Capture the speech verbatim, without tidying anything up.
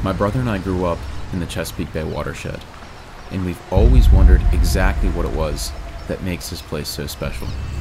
My brother and I grew up in the Chesapeake Bay watershed, and we've always wondered exactly what it was that makes this place so special.